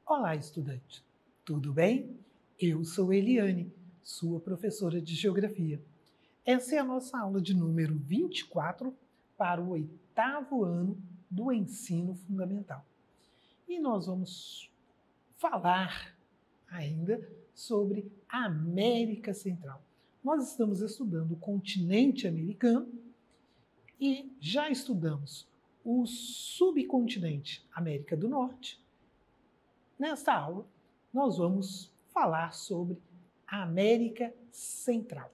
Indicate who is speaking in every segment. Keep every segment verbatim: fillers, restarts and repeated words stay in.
Speaker 1: Olá, estudante. Tudo bem? Eu sou Eliane, sua professora de Geografia. Essa é a nossa aula de número vinte e quatro para o oitavo ano do ensino fundamental. E nós vamos falar ainda sobre a América Central. Nós estamos estudando o continente americano e já estudamos o subcontinente América do Norte. Nesta aula, nós vamos falar sobre a América Central.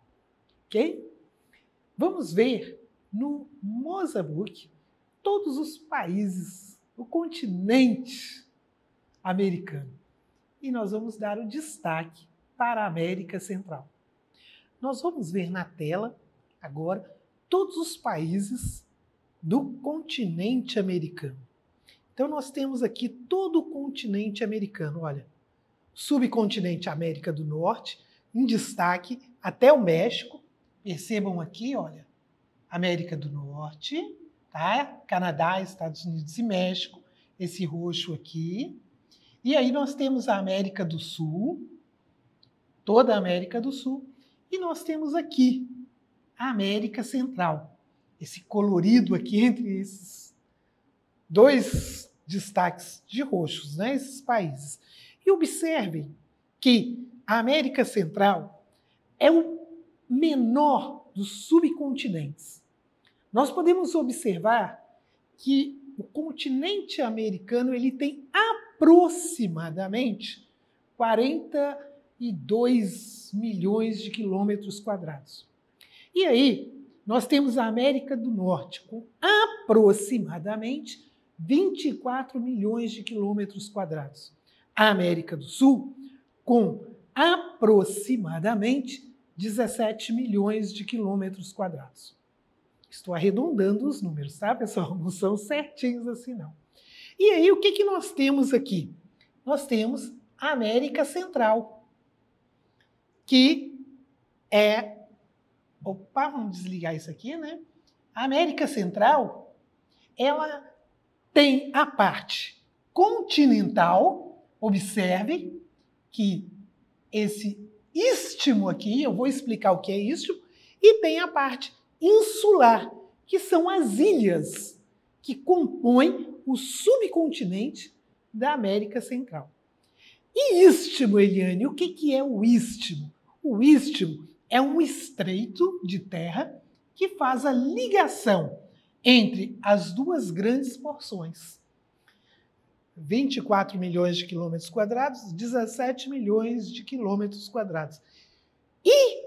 Speaker 1: Ok? Vamos ver no Mozambique todos os países, o continente americano. E nós vamos dar o destaque para a América Central. Nós vamos ver na tela agora todos os países do continente americano. Então, nós temos aqui todo o continente americano. Olha, subcontinente América do Norte, em destaque até o México. Percebam aqui, olha, América do Norte, tá? Canadá, Estados Unidos e México, esse roxo aqui. E aí nós temos a América do Sul, toda a América do Sul. E nós temos aqui a América Central, esse colorido aqui entre esses dois destaques de roxos, né, esses países. E observem que a América Central é o menor dos subcontinentes. Nós podemos observar que o continente americano ele tem aproximadamente quarenta e dois milhões de quilômetros quadrados. E aí, nós temos a América do Norte com aproximadamente vinte e quatro milhões de quilômetros quadrados. A América do Sul com aproximadamente dezessete milhões de quilômetros quadrados. Estou arredondando os números, tá, pessoal? Não são certinhos assim, não. E aí, o que, que nós temos aqui? Nós temos a América Central, que é... Opa, vamos desligar isso aqui, né? A América Central, ela tem a parte continental, observe que esse istmo aqui, eu vou explicar o que é istmo, e tem a parte insular, que são as ilhas que compõem o subcontinente da América Central. E istmo, Eliane, o que é o istmo? O istmo é um estreito de terra que faz a ligação entre as duas grandes porções. vinte e quatro milhões de quilômetros quadrados, dezessete milhões de quilômetros quadrados. E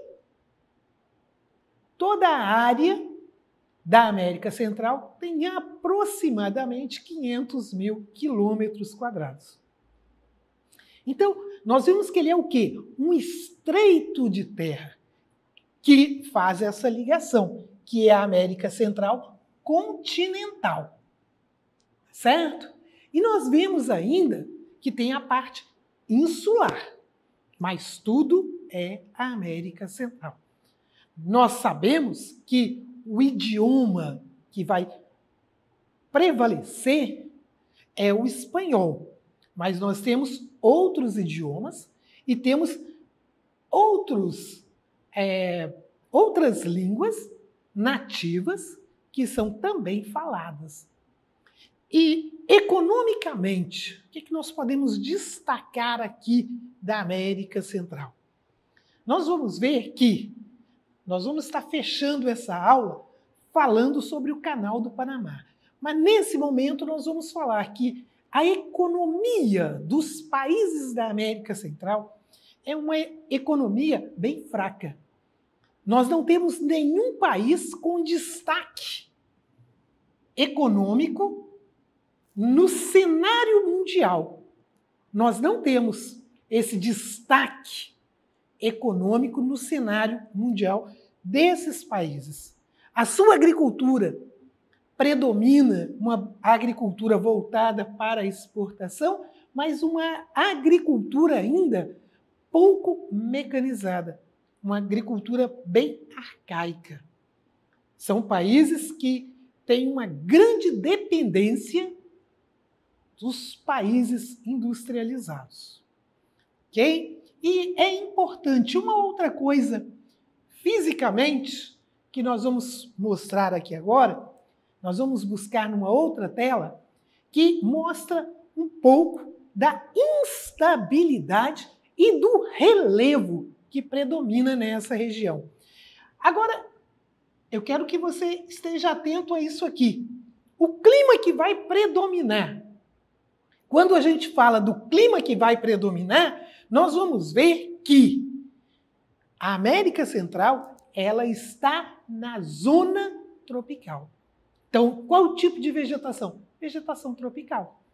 Speaker 1: toda a área da América Central tem aproximadamente quinhentos mil quilômetros quadrados. Então, nós vemos que ele é o quê? Um estreito de terra que faz essa ligação, que é a América Central continental. Certo? E nós vemos ainda que tem a parte insular, mas tudo é a América Central. Nós sabemos que o idioma que vai prevalecer é o espanhol, mas nós temos outros idiomas e temos outros, é, outras línguas nativas que são também faladas. E, economicamente, o que, que nós podemos destacar aqui da América Central? Nós vamos ver que nós vamos estar fechando essa aula falando sobre o Canal do Panamá. Mas, nesse momento, nós vamos falar que a economia dos países da América Central é uma economia bem fraca. Nós não temos nenhum país com destaque econômico no cenário mundial. Nós não temos esse destaque econômico no cenário mundial desses países. A sua agricultura predomina uma agricultura voltada para a exportação, mas uma agricultura ainda pouco mecanizada, uma agricultura bem arcaica. São países que têm uma grande dependência dos países industrializados. Ok? E é importante uma outra coisa, fisicamente, que nós vamos mostrar aqui agora, nós vamos buscar numa outra tela, que mostra um pouco da instabilidade e do relevo que predomina nessa região. Agora, eu quero que você esteja atento a isso aqui. O clima que vai predominar. Quando a gente fala do clima que vai predominar, nós vamos ver que a América Central, ela está na zona tropical. Então, qual o tipo de vegetação? Vegetação tropical.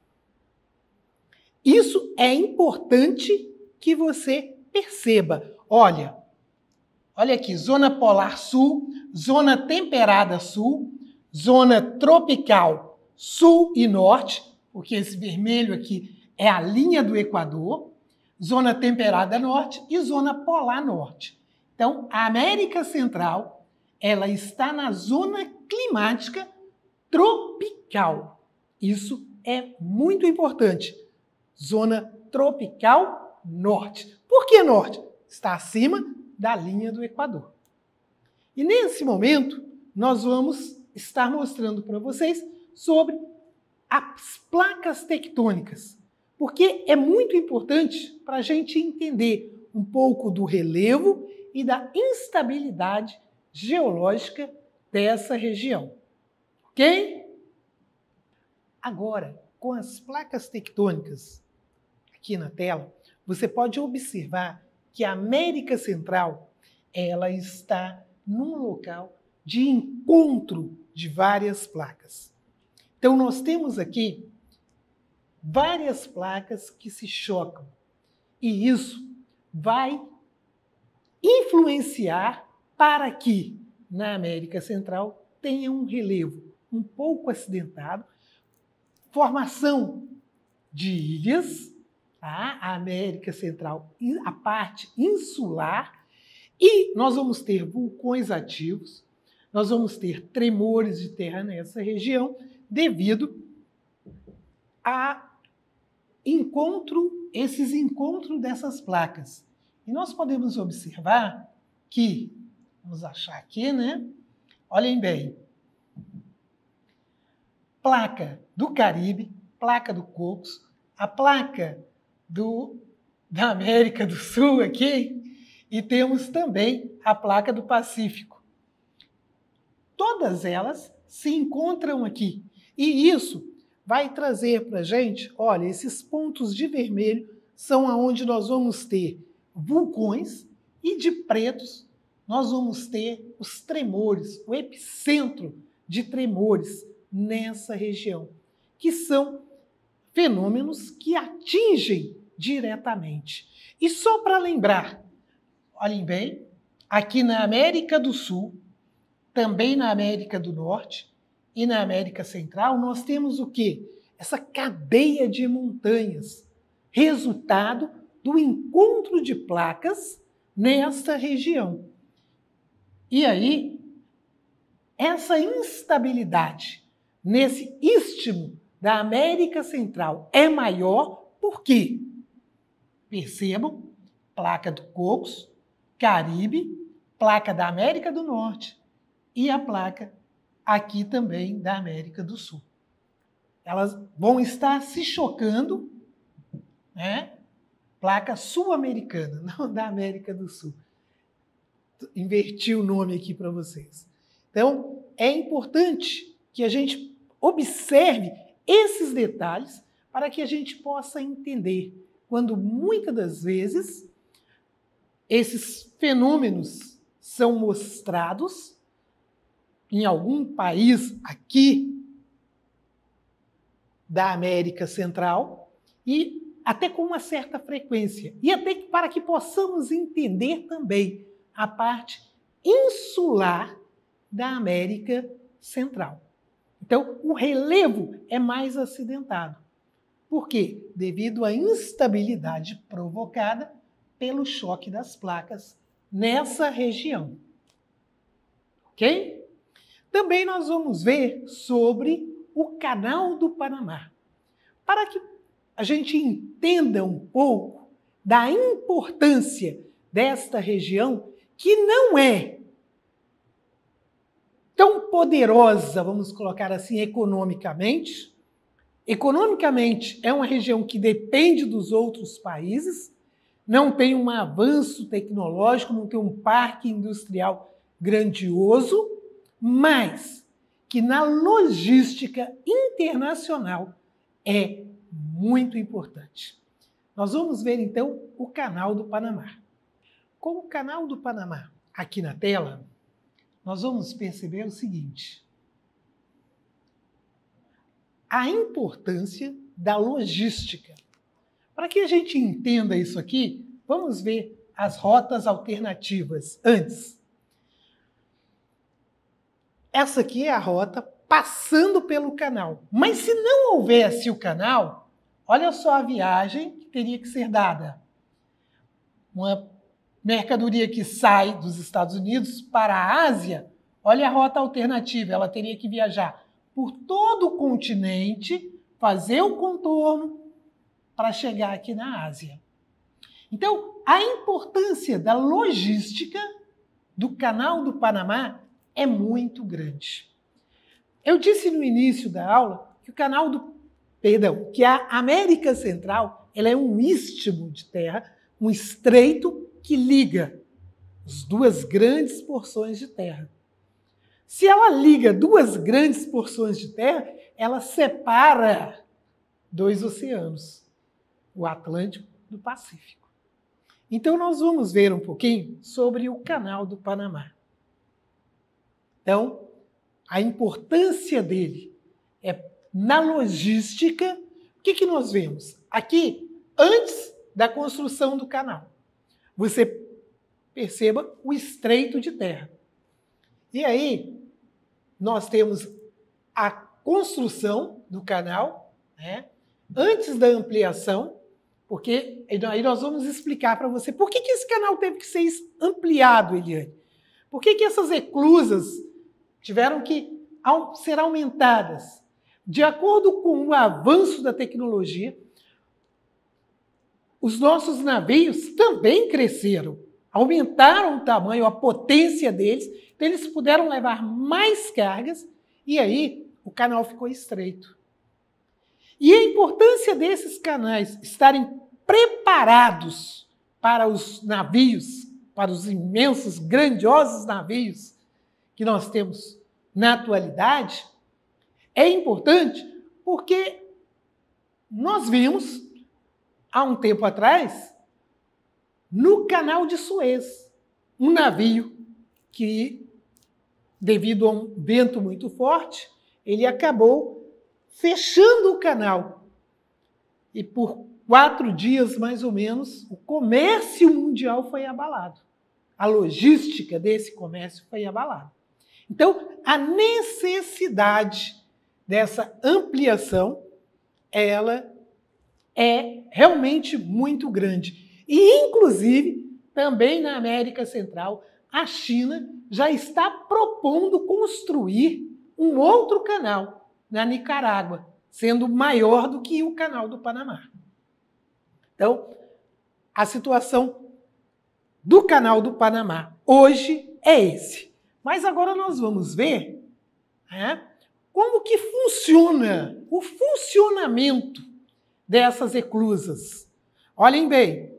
Speaker 1: Isso é importante que você perceba. Olha, olha aqui, zona polar sul, zona temperada sul, zona tropical sul e norte, porque esse vermelho aqui é a linha do Equador, zona temperada norte e zona polar norte. Então, a América Central, ela está na zona climática tropical. Isso é muito importante. Zona tropical norte. Por que norte? Está acima da linha do Equador. E nesse momento, nós vamos estar mostrando para vocês sobre as placas tectônicas, porque é muito importante para a gente entender um pouco do relevo e da instabilidade geológica dessa região. Ok? Agora, com as placas tectônicas aqui na tela, você pode observar que a América Central, ela está num local de encontro de várias placas. Então, nós temos aqui várias placas que se chocam. E isso vai influenciar para que, na América Central, tenha um relevo um pouco acidentado, formação de ilhas, tá? A América Central, a parte insular, e nós vamos ter vulcões ativos, nós vamos ter tremores de terra nessa região, devido a encontro, esses encontros dessas placas. E nós podemos observar que, vamos achar aqui, né? Olhem bem, placa do Caribe, placa do Cocos, a placa do, da América do Sul aqui, e temos também a placa do Pacífico. Todas elas se encontram aqui. E isso vai trazer para a gente, olha, esses pontos de vermelho são aonde nós vamos ter vulcões e de pretos nós vamos ter os tremores, o epicentro de tremores nessa região, que são fenômenos que atingem diretamente. E só para lembrar, olhem bem, aqui na América do Sul, também na América do Norte e na América Central, nós temos o quê? Essa cadeia de montanhas, resultado do encontro de placas nesta região. E aí, essa instabilidade nesse istmo da América Central é maior por quê? Percebam, placa do Cocos, Caribe, placa da América do Norte e a placa aqui também da América do Sul. Elas vão estar se chocando, né? Placa sul-americana, não da América do Sul. Inverti o nome aqui para vocês. Então, é importante que a gente observe esses detalhes para que a gente possa entender quando muitas das vezes esses fenômenos são mostrados em algum país aqui da América Central e até com uma certa frequência. E até para que possamos entender também a parte insular da América Central. Então, o relevo é mais acidentado. Por quê? Devido à instabilidade provocada pelo choque das placas nessa região. Ok? Também nós vamos ver sobre o Canal do Panamá. para que a gente entenda um pouco da importância desta região, que não é tão poderosa, vamos colocar assim, economicamente. Economicamente, é uma região que depende dos outros países, não tem um avanço tecnológico, não tem um parque industrial grandioso, mas que na logística internacional é muito importante. Nós vamos ver, então, o Canal do Panamá. Com o Canal do Panamá aqui na tela, nós vamos perceber o seguinte: a importância da logística. Para que a gente entenda isso aqui, vamos ver as rotas alternativas antes. Essa aqui é a rota passando pelo canal. Mas se não houvesse o canal, olha só a viagem que teria que ser dada. Uma mercadoria que sai dos Estados Unidos para a Ásia, olha a rota alternativa, ela teria que viajar por todo o continente, fazer o contorno para chegar aqui na Ásia. Então, a importância da logística do Canal do Panamá é muito grande. Eu disse no início da aula que o canal do, perdão, que a América Central, ela é um istmo de terra, um estreito que liga as duas grandes porções de terra. Se ela liga duas grandes porções de terra, ela separa dois oceanos, o Atlântico e o Pacífico. Então, nós vamos ver um pouquinho sobre o Canal do Panamá. Então, a importância dele é na logística. O que, que nós vemos? Aqui, antes da construção do canal, você perceba o estreito de terra. E aí, nós temos a construção do canal, né? Antes da ampliação, porque aí nós vamos explicar para você por que, que esse canal teve que ser ampliado, Eliane. Por que, que essas eclusas tiveram que ser aumentadas? De acordo com o avanço da tecnologia, os nossos navios também cresceram, aumentaram o tamanho, a potência deles, então eles puderam levar mais cargas e aí o canal ficou estreito. E a importância desses canais estarem preparados para os navios, para os imensos, grandiosos navios que nós temos na atualidade, é importante porque nós vimos, há um tempo atrás, no Canal de Suez, um navio que, devido a um vento muito forte, ele acabou fechando o canal. E por quatro dias, mais ou menos, o comércio mundial foi abalado. A logística desse comércio foi abalada. Então, a necessidade dessa ampliação, ela é realmente muito grande. E, inclusive, também na América Central, a China já está propondo construir um outro canal na Nicarágua, sendo maior do que o Canal do Panamá. Então, a situação do Canal do Panamá hoje é esse. Mas agora nós vamos ver, né, como que funciona o funcionamento dessas eclusas. Olhem bem,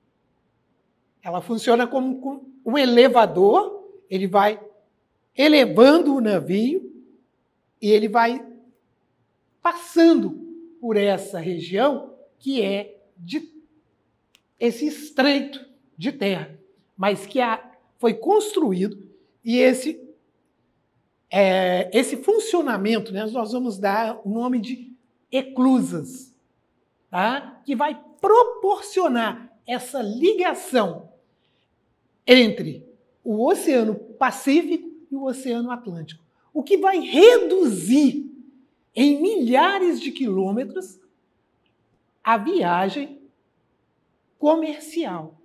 Speaker 1: ela funciona como um elevador, ele vai elevando o navio e ele vai passando por essa região que é de esse estreito de terra, mas que a, foi construído e esse, é, esse funcionamento, né, nós vamos dar o nome de eclusas, tá? Que vai proporcionar essa ligação entre o Oceano Pacífico e o Oceano Atlântico, o que vai reduzir em milhares de quilômetros a viagem comercial.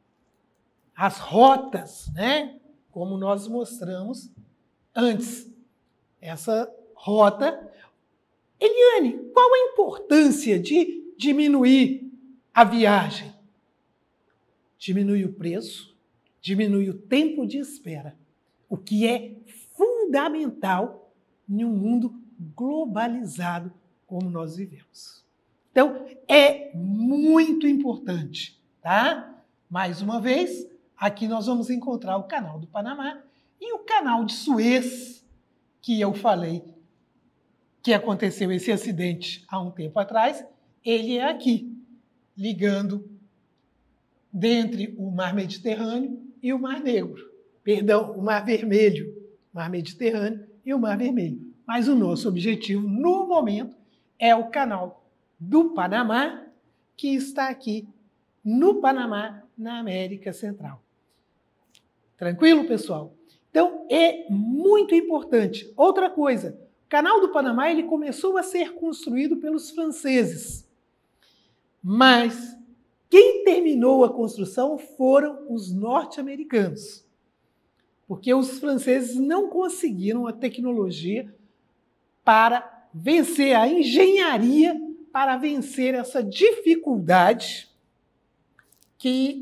Speaker 1: As rotas, né? Como nós mostramos antes. Essa rota, Eliane, qual a importância de diminuir a viagem? Diminui o preço, diminui o tempo de espera, o que é fundamental em um mundo globalizado como nós vivemos. Então, é muito importante, tá? Mais uma vez, aqui nós vamos encontrar o Canal do Panamá e o Canal de Suez, que eu falei que aconteceu esse acidente há um tempo atrás, ele é aqui, ligando dentre o Mar Mediterrâneo e o Mar Negro. Perdão, o Mar Vermelho, Mar Mediterrâneo e o Mar Vermelho. Mas o nosso objetivo, no momento, é o Canal do Panamá, que está aqui no Panamá, na América Central. Tranquilo, pessoal? Então, é muito importante. Outra coisa, o Canal do Panamá ele começou a ser construído pelos franceses, mas quem terminou a construção foram os norte-americanos, porque os franceses não conseguiram a tecnologia para vencer a engenharia, para vencer essa dificuldade que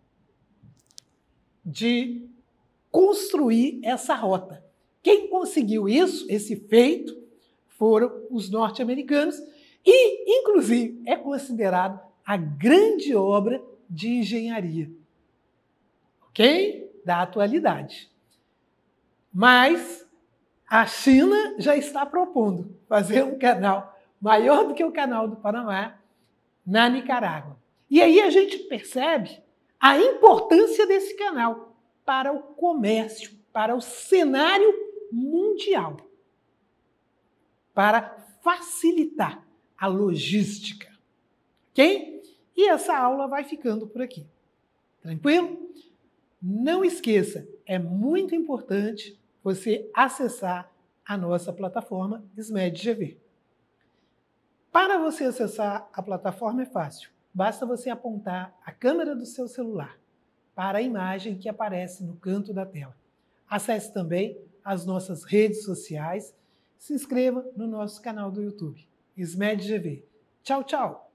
Speaker 1: de construir essa rota. Quem conseguiu isso, esse feito, foram os norte-americanos e, inclusive, é considerado a grande obra de engenharia, ok? Da atualidade. Mas a China já está propondo fazer um canal maior do que o Canal do Panamá na Nicarágua. E aí a gente percebe a importância desse canal para o comércio, para o cenário mundial, para facilitar a logística, ok? E essa aula vai ficando por aqui. Tranquilo? Não esqueça, é muito importante você acessar a nossa plataforma SMED-G V. Para você acessar a plataforma é fácil. Basta você apontar a câmera do seu celular para a imagem que aparece no canto da tela. Acesse também as nossas redes sociais. Se inscreva no nosso canal do YouTube, SMED-G V. Tchau, tchau!